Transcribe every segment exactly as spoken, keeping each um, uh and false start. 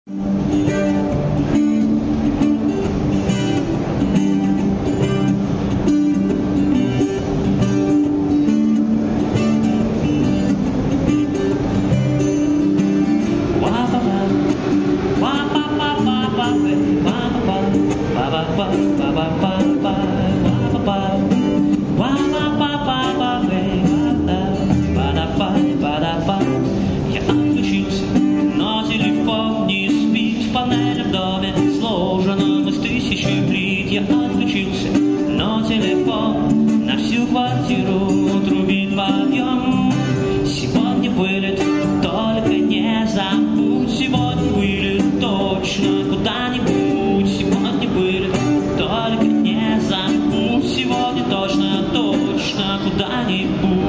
Я отключился, но телефон не спит в панельном доме, сложенном из тысячи плит. Я отключился, но телефон на всю квартиру трубит подъем. Сегодня вылет, только не забудь. Сегодня вылет точно куда-нибудь. Сегодня вылет, только не забудь. Сегодня точно, точно куда-нибудь.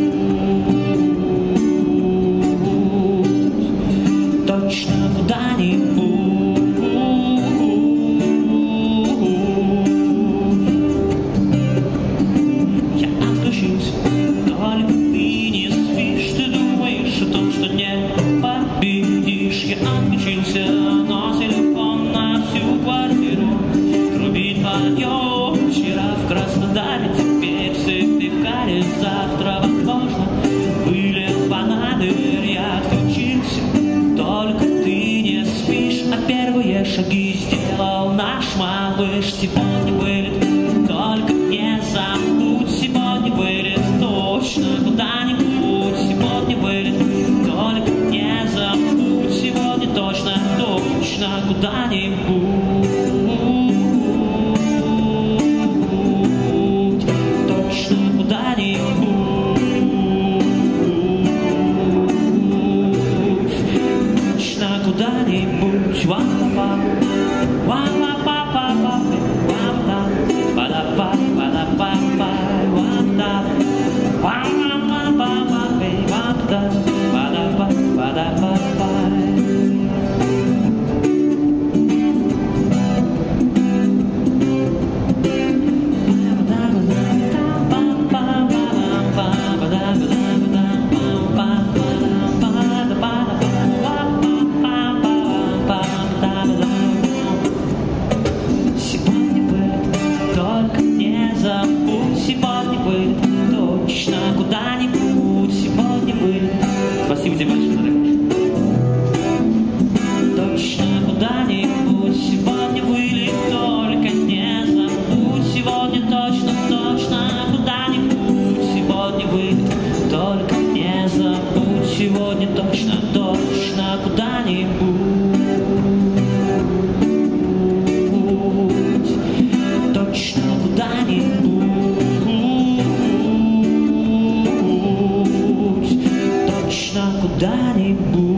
Точно куда-нибудь. Я отключился, только ты не спишь. Ты думаешь о том, что не победишь. Я отключился, но телефон на всю квартиру трубит подъем. Вчера в Краснодаре, теперь в Сыктывкаре, завтра, возможно, вылет Панадыр. Я отключился, только ты не спишь, а первые шаги сделал наш малыш. Сегодня вылет, только не забудь. Сегодня вылет точно куда-нибудь. Сегодня вылет, только не забудь. Сегодня точно, точно куда-нибудь. Точно куда-нибудь. Куда-нибудь, ва-па-па, ва-па-па-па-па, ва-па, па-да-па, па-да-па-па, ва-да, ва-па-па-па-па, ва-да, па-да-па, па-да-па-па. Сегодня вылет, точно куда-нибудь. Сегодня вылет. Спасибо тебе большое, дорогой. Точно куда-нибудь. Сегодня вылет, только не забудь. Сегодня точно, точно куда-нибудь. Сегодня вылет, только не забудь. Сегодня точно, точно куда-нибудь. Точно куда-нибудь. Точно куда-нибудь.